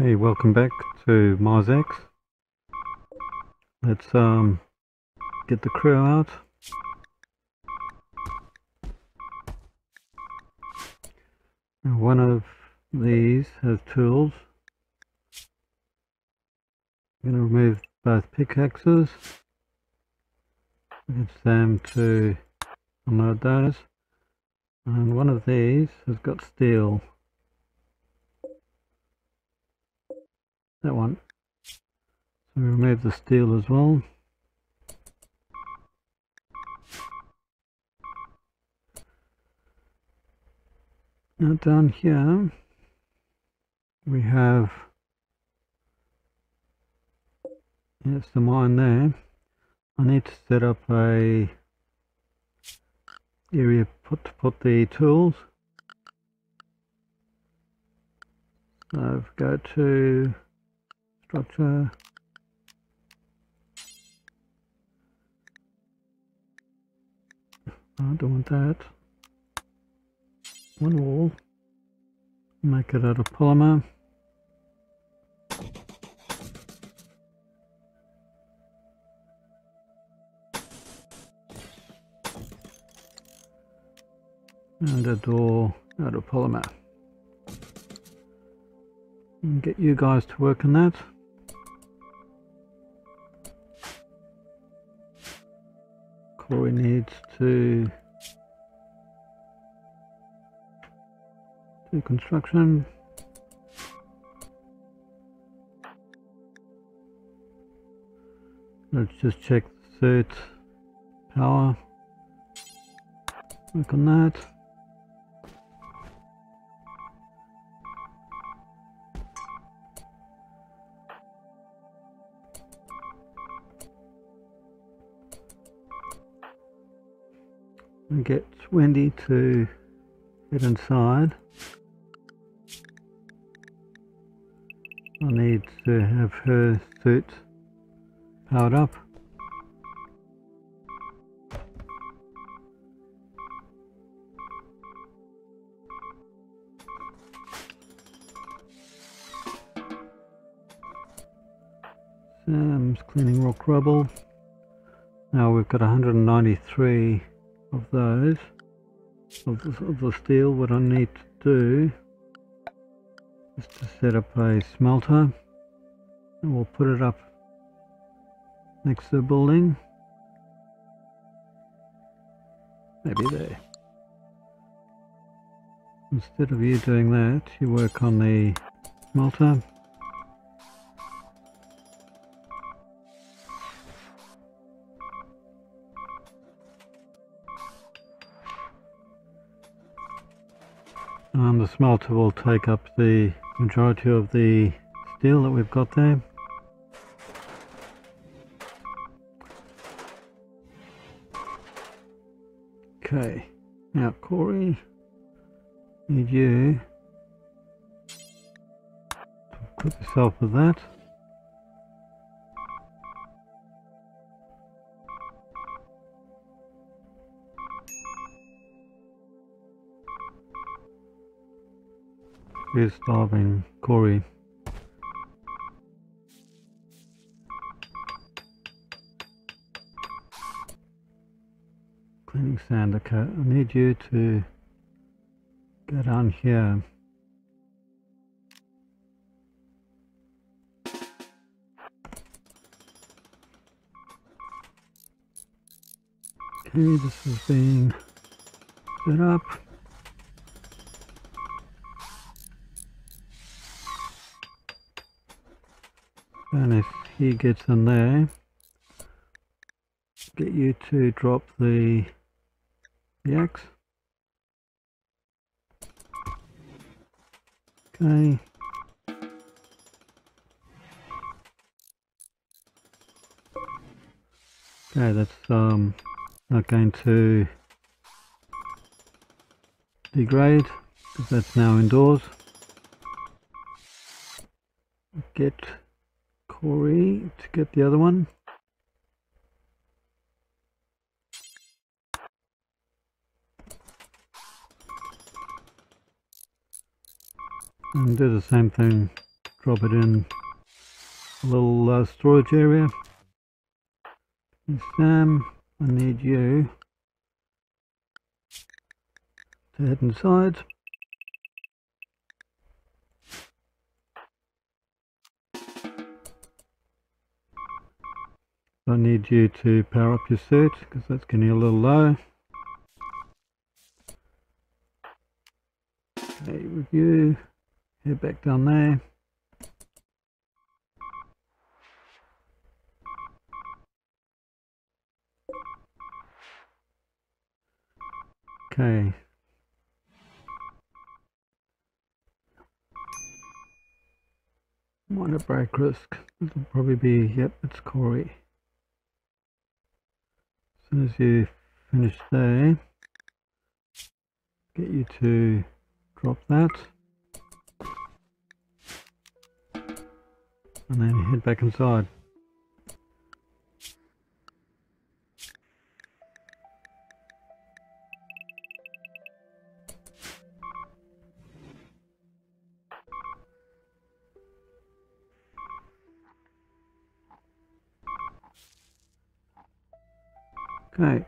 Hey, welcome back to MarsX. Let's get the crew out. Now, one of these has tools. I'm going to remove both pickaxes. Get Sam to unload those. And one of these has got steel. That one. So we remove the steel as well. Now down here we have, yes, the mine there. I need to set up a area to put the tools. So if we go to structure, I don't want that. One wall, make it out of polymer. And a door out of polymer. And get you guys to work on that. Corey needs to do construction. Let's just check the suit power. Work on that. And get Wendy to get inside. I need to have her suit powered up. Sam's cleaning rock rubble. Now we've got 193 of those, of the steel. What I need to do is to set up a smelter, and we'll put it up next to the building, maybe there. Instead of you doing that, you work on the smelter. The smelter will take up the majority of the steel that we've got there. Okay, now Corey, need you to put yourself with that. Who's starving? Corey. Cleaning sand. Okay, I need you to go down here. Okay, this is being set up. And if he gets in there, get you to drop the axe. Okay. Okay, that's not going to degrade because that's now indoors. Get Corey to get the other one. And do the same thing drop it in a little storage area. And Sam, I need you to head inside. I need you to power up your suit because that's getting a little low. Okay, with you, head back down there. Okay. Minor break risk. It'll probably be, yep, it's Corey. As soon as you finish there, get you to drop that. And then head back inside. Okay.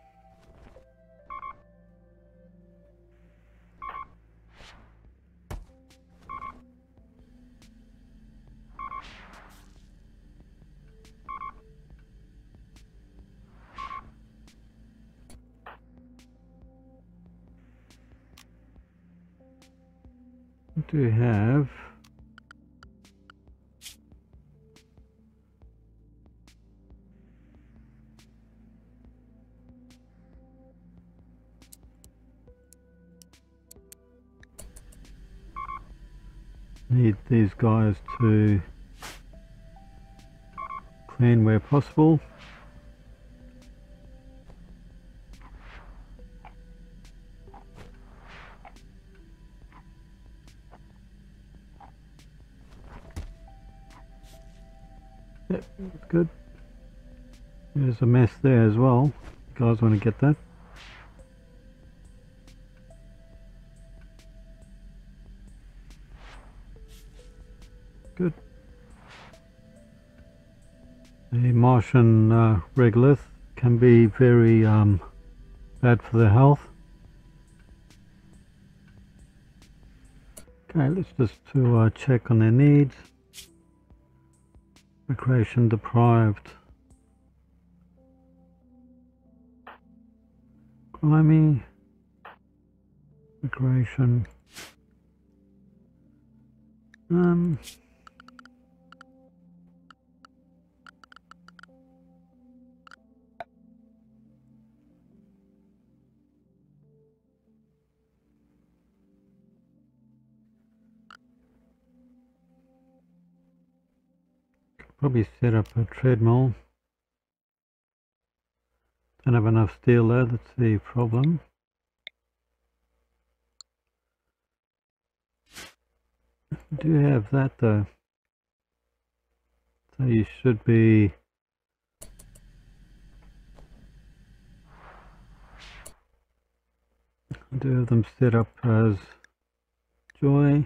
We do have need these guys to clean where possible. Yep, that's good. There's a mess there as well. You guys want to get that? Good. The Martian regolith can be very bad for their health. Okay, let's just check on their needs. Recreation deprived. Grimy. Recreation. Probably set up a treadmill. Don't have enough steel there, that's the problem. I do have that though. So you should be I do have them set up as joy.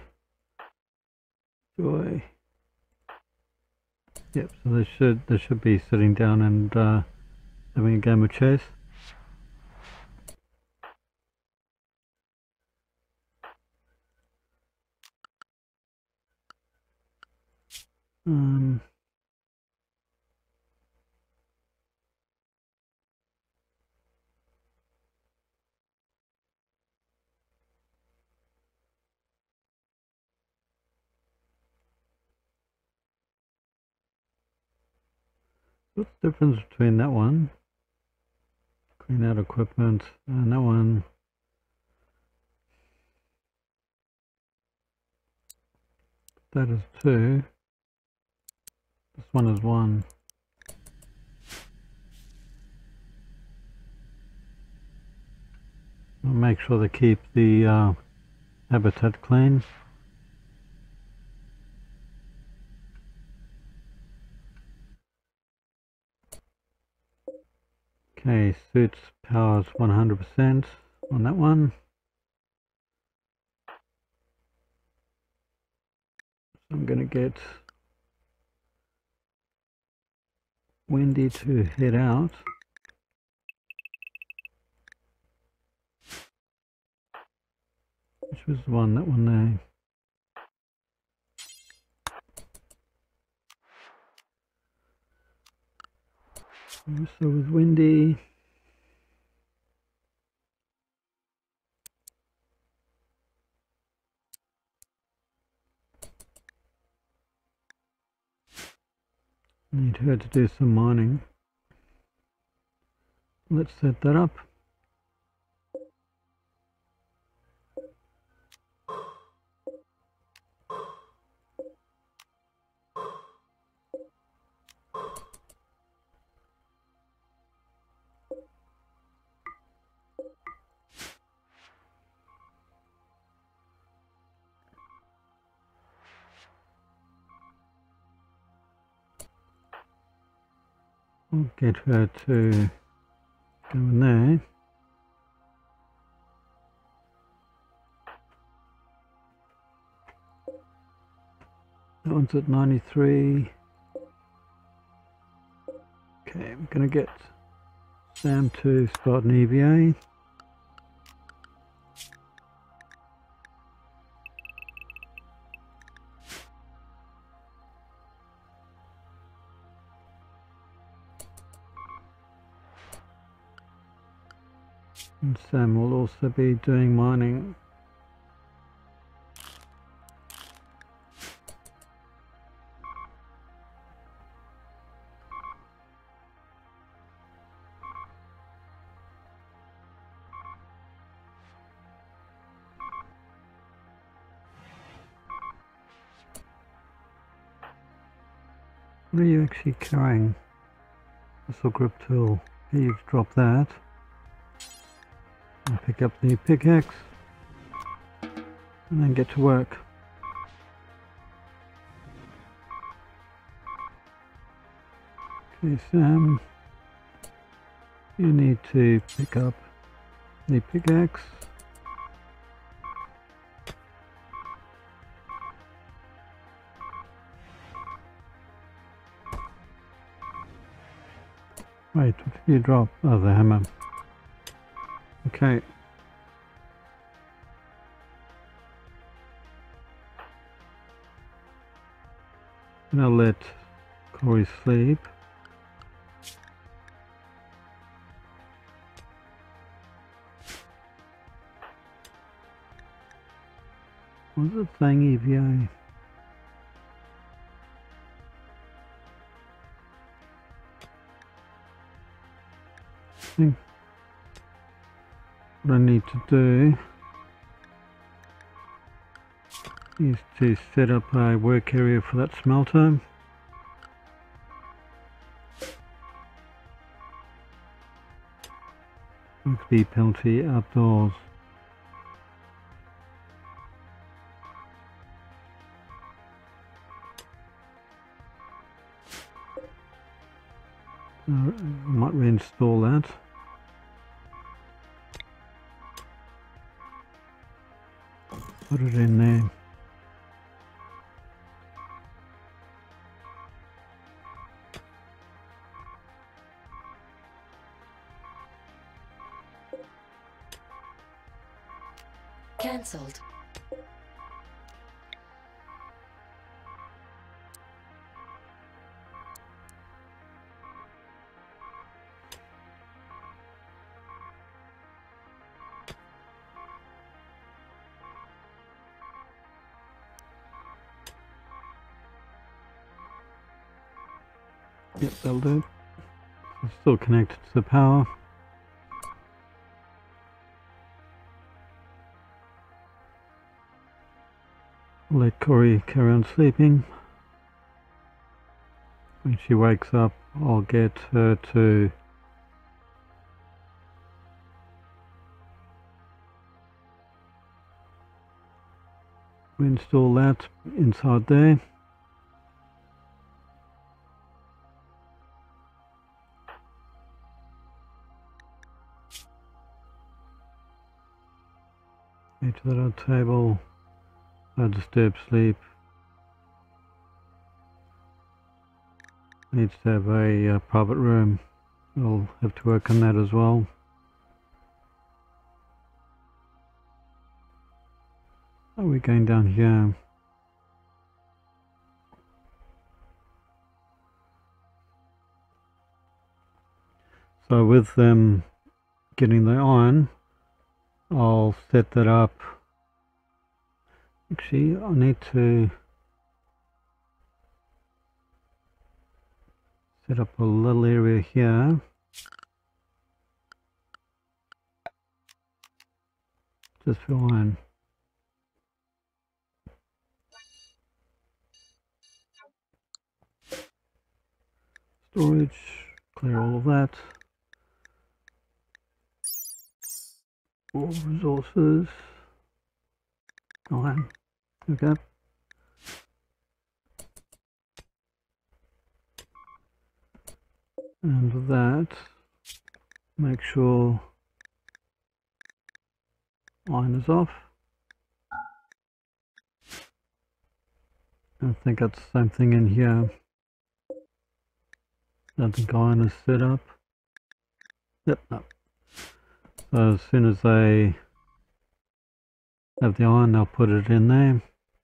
Yep, so they should be sitting down and having a game of chess. What's the difference between that one, clean out equipment, and that one? That is 2. This one is 1. I'll make sure they keep the habitat clean. Okay, suits powers 100% on that one. I'm going to get Wendy to head out. Which was the one, that one there. So with Wendy, need her to do some mining. Let's set that up. I'll get her to go in there. That one's at 93. Okay, we're going to get Sam to start an EVA. And Sam will also be doing mining. What are you actually carrying? Muscle grip tool. Here, you've dropped that. And pick up the pickaxe. And then get to work. Okay, Sam. You need to pick up the pickaxe. Wait, what did you drop? Oh, the hammer. Okay. And I'll let Corey sleep. What was it saying, EVA? What I need to do is to set up a work area for that smelter. Work speed penalty outdoors. I might reinstall that. Put it in there. Cancelled. Yep, that'll do. It's still connected to the power. Let Corey carry on sleeping. When she wakes up, I'll get her to reinstall that inside there. To that old table, I disturb sleep. needs to have a private room. We'll have to work on that as well. Are we going down here? So with getting the iron, I'll set that up. Actually, I need to set up a little area here. Just for iron. Storage, clear all of that. All resources. Iron. Okay. And with that, make sure iron is off. I think that's the same thing in here. I don't think iron is set up. Yep, no. So as soon as they have the iron, they'll put it in there.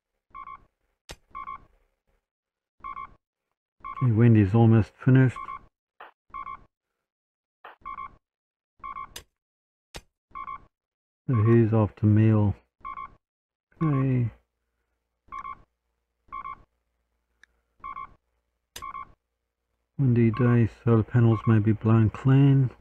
Okay, Wendy's almost finished. So he's off to meal. Okay. Windy day, solar panels may be blown clean.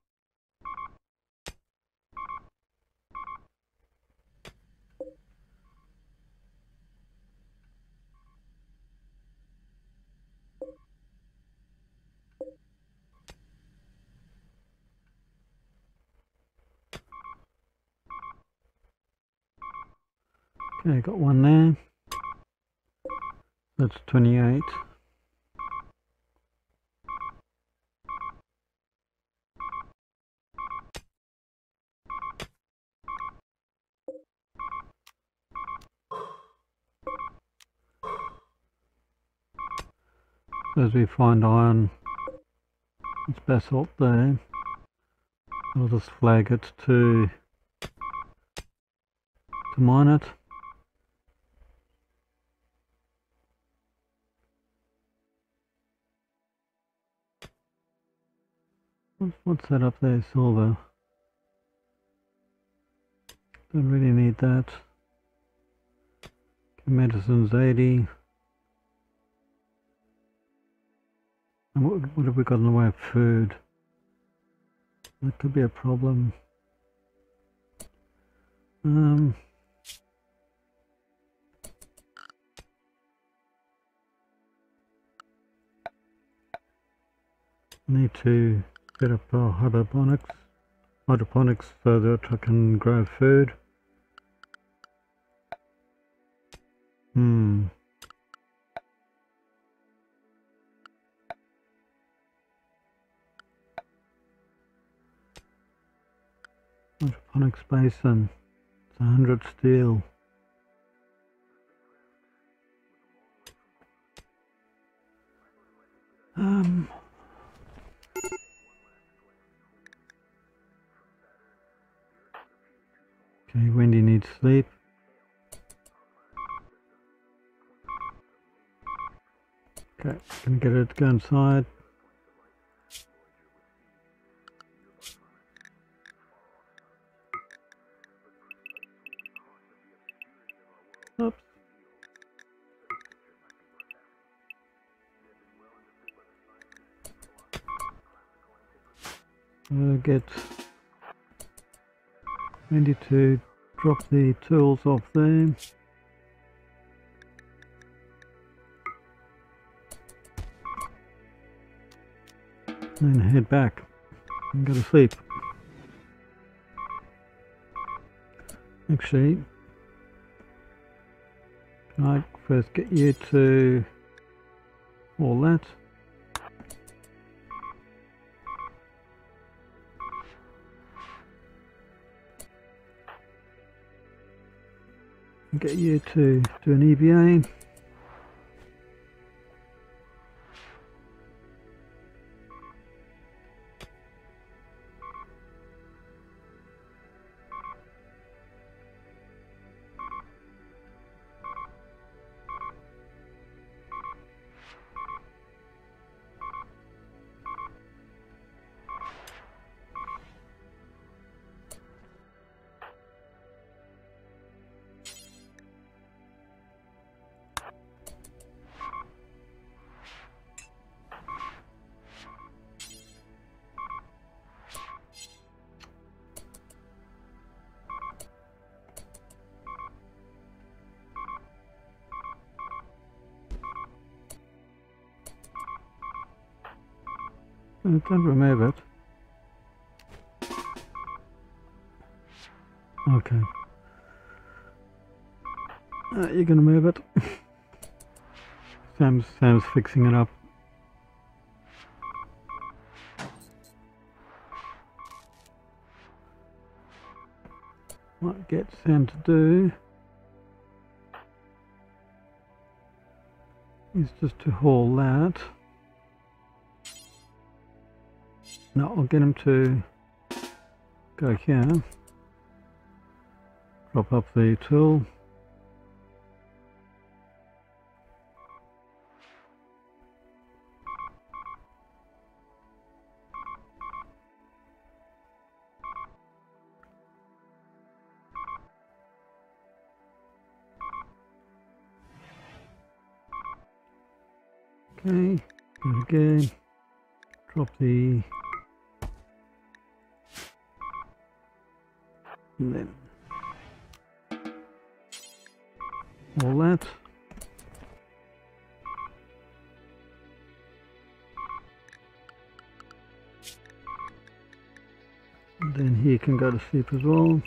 Okay, got one there. That's 28. As we find iron, it's basalt there. I'll just flag it to mine it. What's that up there? Silver. Don't really need that. Okay, medicine's 80. And what have we got in the way of food? That could be a problem. Need to set up hydroponics so that I can grow food. Hydroponics basin. It's 100 steel. Okay, Wendy needs sleep. Okay, gonna get her to go inside. Oops. Get Wendy to drop the tools off there. And head back and go to sleep. Actually, can I first get you to all that? Get you to do an EVA. Don't remove it. Okay. You're gonna move it. Sam's fixing it up. What get Sam to do is just to haul that. No, I'll get him to go here. Drop up the tool. Okay, do it again. Drop the... and then all that. And then he can go to sleep as well.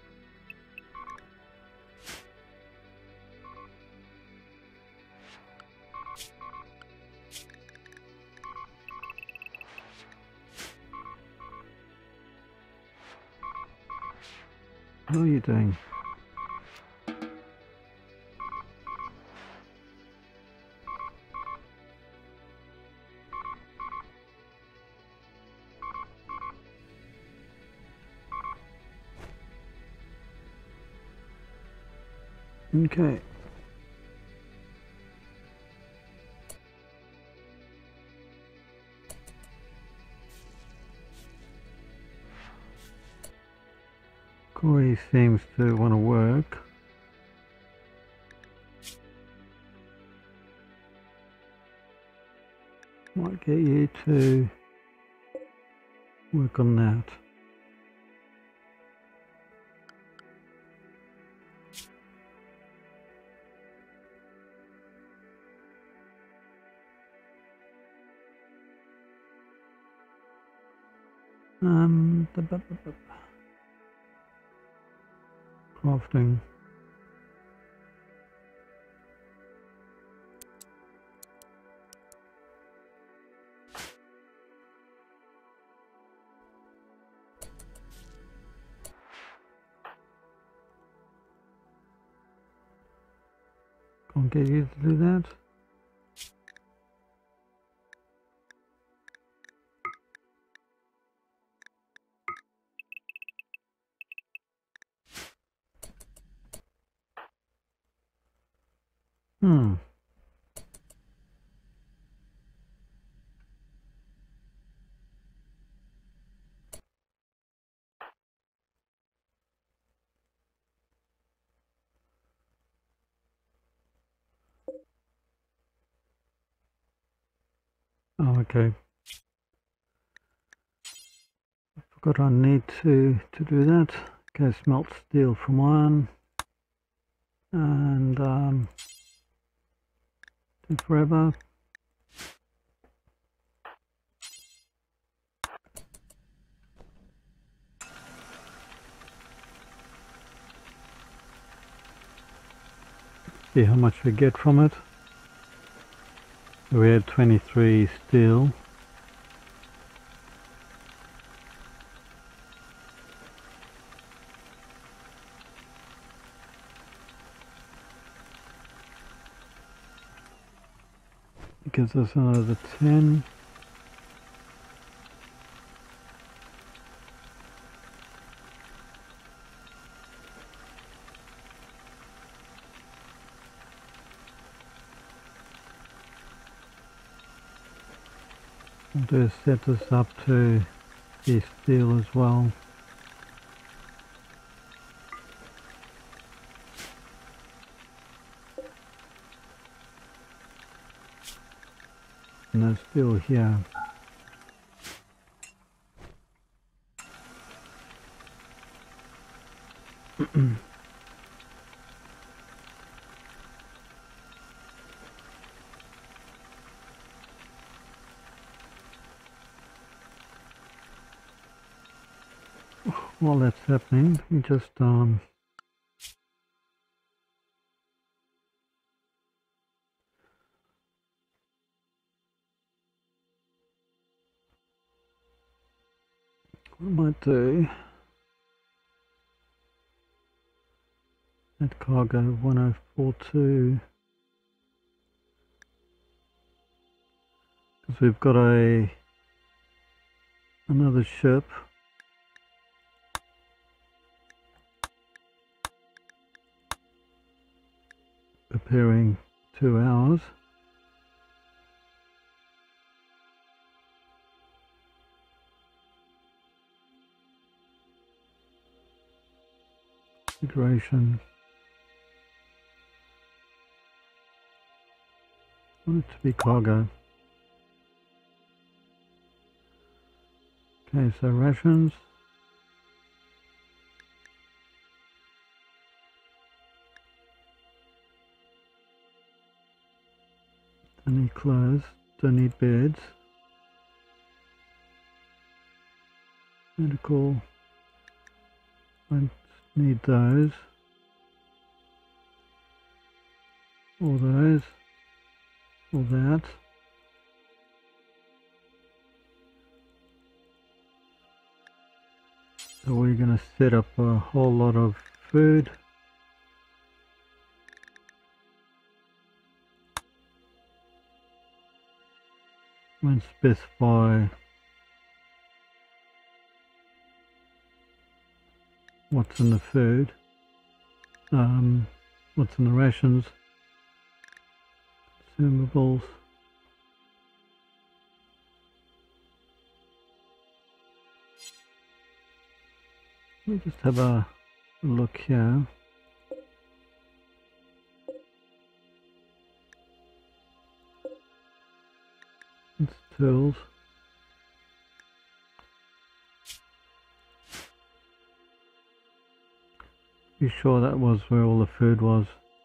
How are you doing? Okay. Corey seems to want to work. Might get you to work on that. Crafting. Can't get you to do that. Oh, okay. Forgot I need to do that. Okay, smelt steel from iron. And do forever. See how much we get from it. We had 23 steel. It gives us another 10. I'll do set this up to the steel as well. And there's steel here. while that's happening, we just what I might do, at cargo 1042, because we've got another ship preparing 2 hours. Configuration. I want it to be cargo. Okay, so rations. Don't need clothes, don't need beds. Medical, don't need those. Or those. Or that. So we're going to set up a whole lot of food. Won't specify what's in the food, what's in the rations, consumables. Let me just have a look here. It's tools. Be sure that was where all the food was.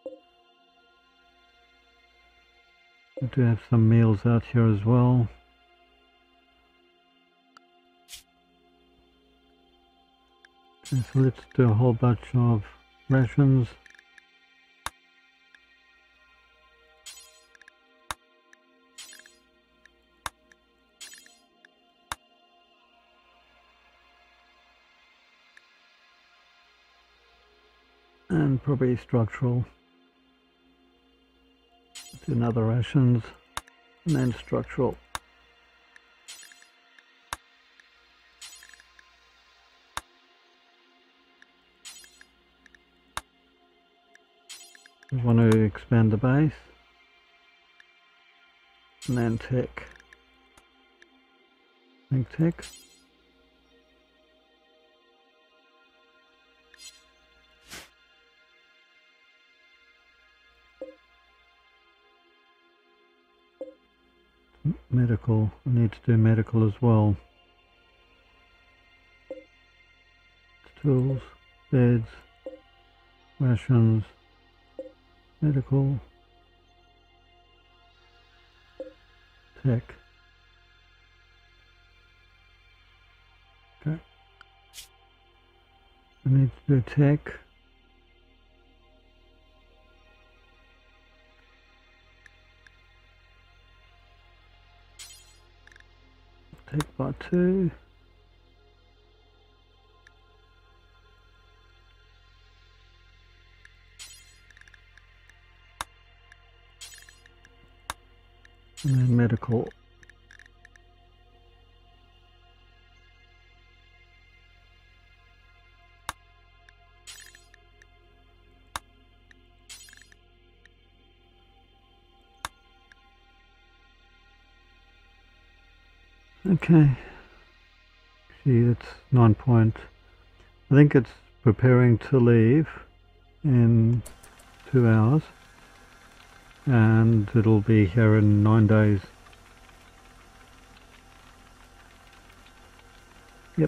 We do have some meals out here as well. Okay, so let's do a whole bunch of rations. And probably structural. Do another rations and then structural. We want to expand the base and then tech. Think tech. Medical, I need to do medical as well. Tools, beds, rations, medical, tech. Okay. I need to do tech. Tech by 2. And then medical. Okay. See, that's 9 point. I think it's preparing to leave in 2 hours. And it'll be here in 9 days. Yep.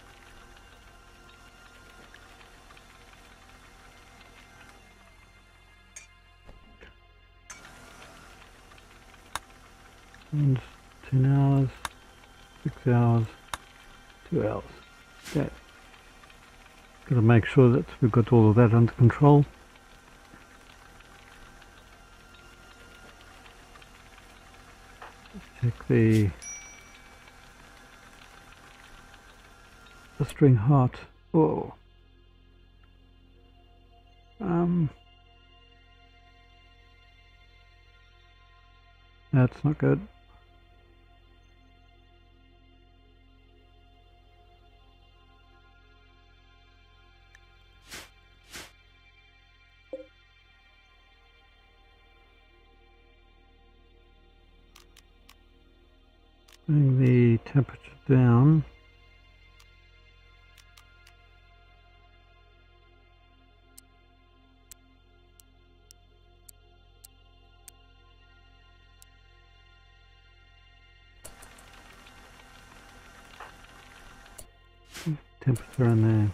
And 10 hours, 6 hours, 2 hours. Okay. Got to make sure that we've got all of that under control. Check the string hot. Oh. That's not good. Bring the temperature down. Temperature in there.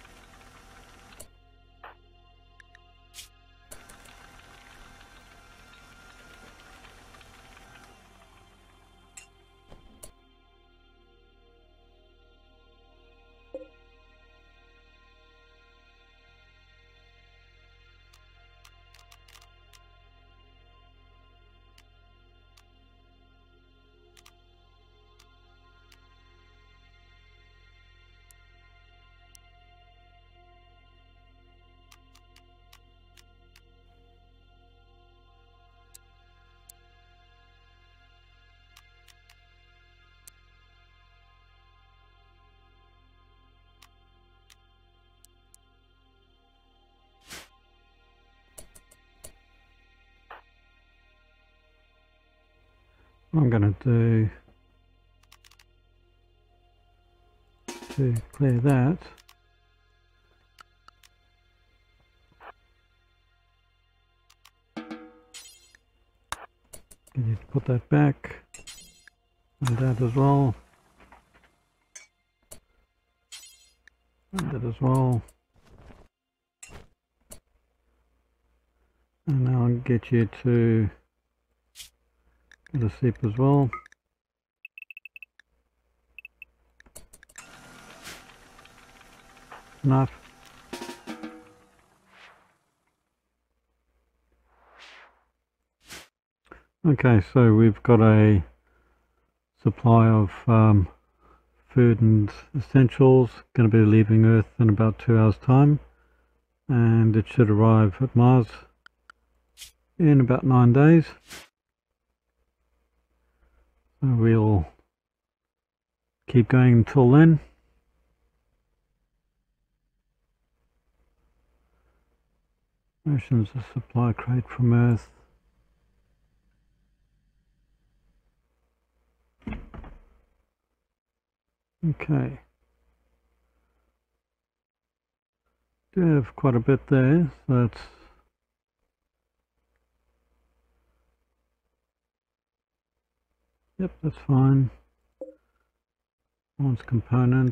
What I'm going to do to clear that, I need to put that back, and that as well, and that as well, and now I'll get you to get a sip as well. Enough. Okay, so we've got a supply of food and essentials. Going to be leaving Earth in about 2 hours time, and it should arrive at Mars in about 9 days. So we'll keep going until then. Oceans, a supply crate from Earth. Okay. Do have quite a bit there, so that's fine. Launch components.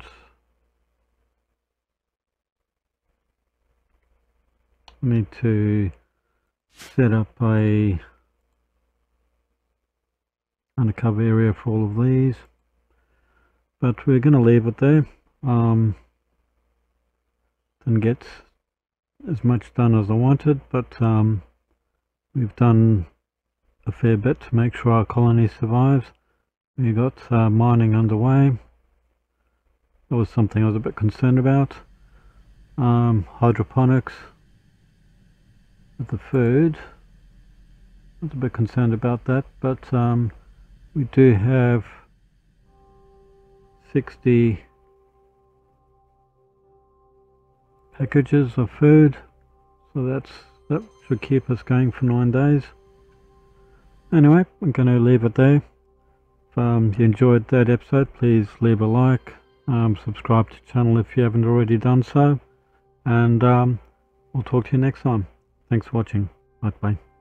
Need to set up a undercover area for all of these, but we're going to leave it there. Didn't get as much done as I wanted, but we've done a fair bit to make sure our colony survives. We got mining underway. That was something I was a bit concerned about. Hydroponics with the food, I was a bit concerned about that, but we do have 60 packages of food, so that should keep us going for 9 days. Anyway, I'm going to leave it there. If you enjoyed that episode, please leave a like, subscribe to the channel if you haven't already done so, and we'll talk to you next time. Thanks for watching. Bye bye.